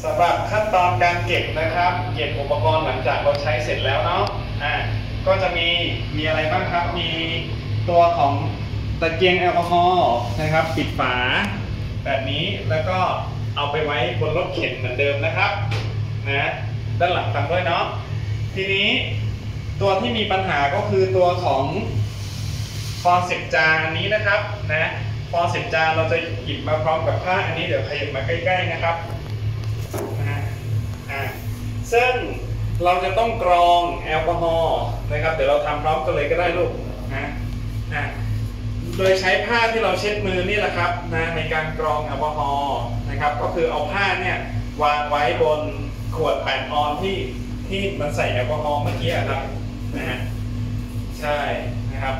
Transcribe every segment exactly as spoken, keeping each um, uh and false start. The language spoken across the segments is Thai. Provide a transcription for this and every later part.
สำหรับขั้นตอนการเก็บนะครับเก็บอุปกรณ์หลังจากเราใช้เสร็จแล้วเนาะอ่าก็จะมีมีอะไรบ้างครับมีตัวของตะเกียงแอลกอฮอล์นะครับปิดฝาแบบนี้แล้วก็เอาไปไว้บนรถเข็นเหมือนเดิมนะครับนะด้านหลังฟังด้วยเนาะทีนี้ตัวที่มีปัญหาก็คือตัวของฟอร์เซปจานนี้นะครับนะฟอร์เซปจานเราจะหยิบมาพร้อมกับผ้าอันนี้เดี๋ยวขยับมาใกล้ๆนะครับนะอ่าซึ่งเราจะต้องกรองแอลกอฮอล์นะครับเดี๋ยวเราทำพร้อมกันเลยก็ได้ลูกนะอ่าโดยใช้ผ้าที่เราเช็ดมือนี่แหละครับนะในการกรองแอลกอฮอล์นะครับก็คือเอาผ้าเนี่ยวางไว้บนขวดแปดออนซ์ที่ที่มันใส่แอลกอฮอล์เมื่อกี้ครับนะฮะใช่นะครับ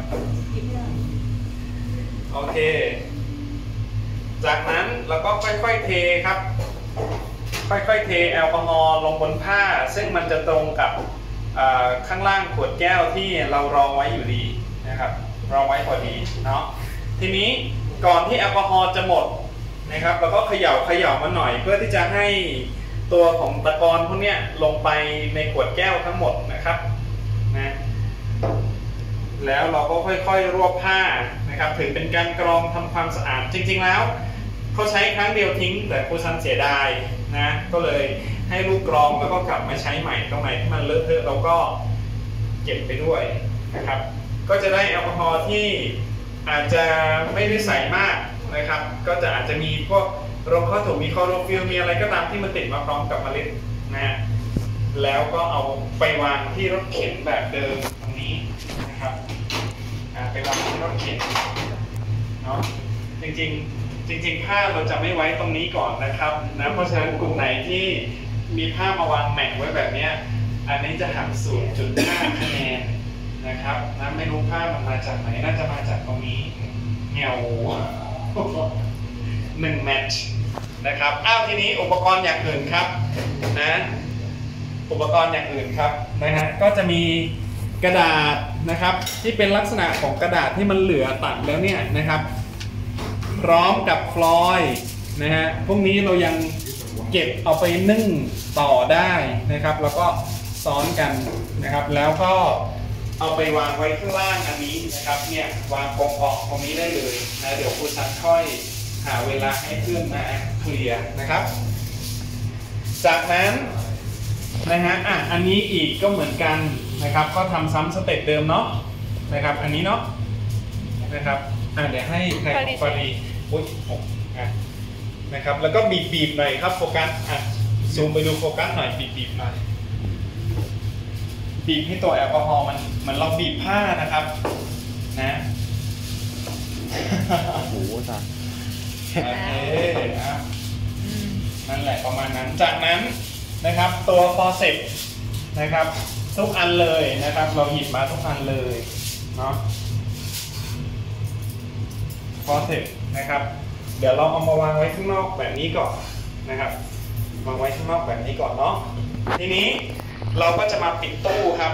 โอเคจากนั้นเราก็ค่อยๆเทครับค่อยๆเทแอลกอฮอล์ลงบนผ้าซึ่งมันจะตรงกับข้างล่างขวดแก้วที่เรารองไว้อยู่ดีนะครับรองไว้พอดีเนาะทีนี้ก่อนที่แอลกอฮอล์จะหมดนะครับเราก็เขย่าเขย่ามาหน่อยเพื่อที่จะให้ตัวของตะกอนพวกนี้ลงไปในขวดแก้วทั้งหมดนะครับนะแล้วเราก็ค่อยๆรวบผ้านะครับถือเป็นการกรองทำความสะอาดจริงๆแล้วเขาใช้ครั้งเดียวทิ้งแต่ครูซันเสียดายนะก็เลยให้ลูกกรองแล้วก็กลับมาใช้ใหม่ตรงไหนที่มันเลอะเทอะเราก็เก็บไปด้วยนะครับก็จะได้แอลกอฮอล์ที่อาจจะไม่ได้ใส่มากนะครับก็จะอาจจะมีพวกโรคข้อถูกมีคลอโรฟิลมีอะไรก็ตามที่มันติดมาพร้อมกับเมล็ดนะแล้วก็เอาไปวางที่รถเข็นแบบเดิมตรงนี้นะครับไปวางที่รถเข็นเนาะจริงๆจริงๆผ้าเราจะไม่ไว้ตรงนี้ก่อนนะครับนะเพราะฉะนั้นกลุ่มไหนที่มีผ้ามาวางแหม่งไว้แบบนี้อันนี้จะหัก ศูนย์จุดห้า คะแนนนะครับนะไม่รู้ผ้ามันมาจากไหนน่าจะมาจากตรงนี้เงี่ยวหนึ่งแมทช์นะครับอ้าวทีนี้อุปกรณ์อย่างอื่นครับนะอุปกรณ์อย่างอื่นครับนะฮะก็จะมีกระดาษนะครับที่เป็นลักษณะของกระดาษที่มันเหลือตัดแล้วเนี่ยนะครับพร้อมกับฟลอยด์นะฮะพวกนี้เรายังเก็บเอาไปนึ่งต่อได้นะครับแล้วก็ซ้อนกันนะครับแล้วก็เอาไปวางไว้ข้างล่างอันนี้นะครับเนี่ยวางกองออกตรงนี้ได้เลยนะเดี๋ยวครูซันค่อยหาเวลาให้เพื่อนมาเคลียร์นะครับจากนั้นนะฮะอ่ะอันนี้อีกก็เหมือนกันนะครับก็ทำซ้ำสเต็ปเดิมเนาะนะครับอันนี้เนาะนะครับอ่ะเดี๋ยวให้ใครฟารีอุ้ยผมอ่ะนะครับแล้วก็บีบบีบหน่อยครับโฟกัสอ่ะซูมไปดูโฟกัสหน่อยบีบบีบหน่อยบีบให้ตัวแอลกอฮอล์มันเหมือนเราบีบผ้านะครับนะโอ้โหจ้ะโอเคนะนั่นแหละประมาณนั้นจากนั้นนะครับตัวฟอร์เซปนะครับทุกอันเลยนะครับเราหยิบมาทุกอันเลยเนาะฟอร์เซปนะครับเดี๋ยวเราเอามาวางไว้ข้างนอกแบบนี้ก่อนนะครับวางไว้ข้างนอกแบบนี้ก่อนเนาะทีนี้เราก็จะมาปิดตู้ครับ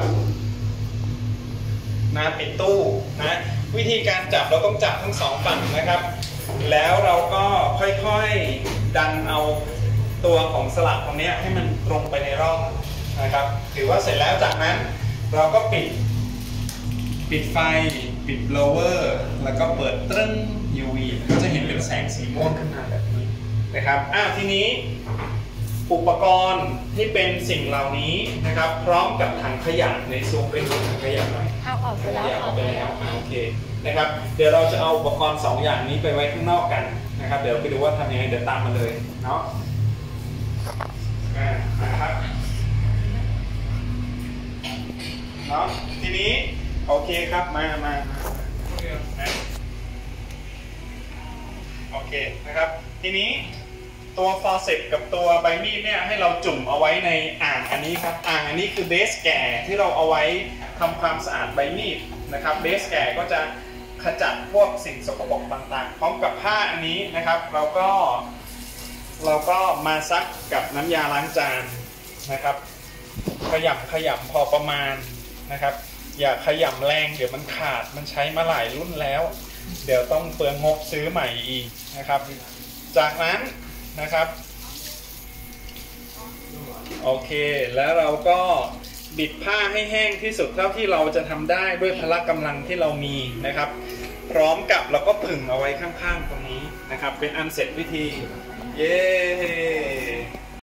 นะปิดตู้นะวิธีการจับเราต้องจับทั้งสองฝั่งนะครับแล้วเราก็ค่อยๆดันเอาตัวของสลักตรงนี้ให้มันตรงไปในร่องนะครับถือว่าเสร็จแล้วจากนั้นเราก็ปิดปิดไฟปิด blower แล้วก็เปิดตรึ้ง ยู วี ก็จะเห็นเป็นแสงสีม่วงขึ้นมาแบบนี้นะครับอ้าวทีนี้อุปกรณ์ที่เป็นสิ่งเหล่านี้นะครับพร้อมกับถังขยะในซูมไปดูถังขยะหน่อยเอาออกไปแล้วเอาไปแล้วโอเคนะครับเดี๋ยวเราจะเอาอุปกรณ์สองอย่างนี้ไปไว้ข้างนอกกันนะครับเดี๋ยวไปดูว่าทำยังไงเดี๋ยวตามมาเลยเนาะนะครับเนาะทีนี้โอเคครับมามาโอเคนะครับทีนี้ตัวฟอร์เซปกับตัวใบมีดเนี่ยให้เราจุ่มเอาไว้ในอ่างอันนี้ครับอ่างอันนี้คือเบสแก่ที่เราเอาไว้ทำความสะอาดใบมีดนะครับเบสแก่ก็จะขจัดพวกสิ่งสกปรกต่างๆพร้อมกับผ้าอันนี้นะครับเราก็เราก็มาซักกับน้ำยาล้างจานนะครับขยำขยำพอประมาณนะครับอย่าขยำแรงเดี๋ยวมันขาดมันใช้มาหลายรุ่นแล้วเดี๋ยวต้องเปลืองงบซื้อใหม่อีกนะครับจากนั้นนะครับโอเคแล้วเราก็บิดผ้าให้แห้งที่สุดเท่าที่เราจะทำได้ด้วยพละกำลังที่เรามีนะครับพร้อมกับเราก็ผึ่งเอาไว้ข้างๆตรงนี้นะครับเป็นอันเสร็จพิธีเย้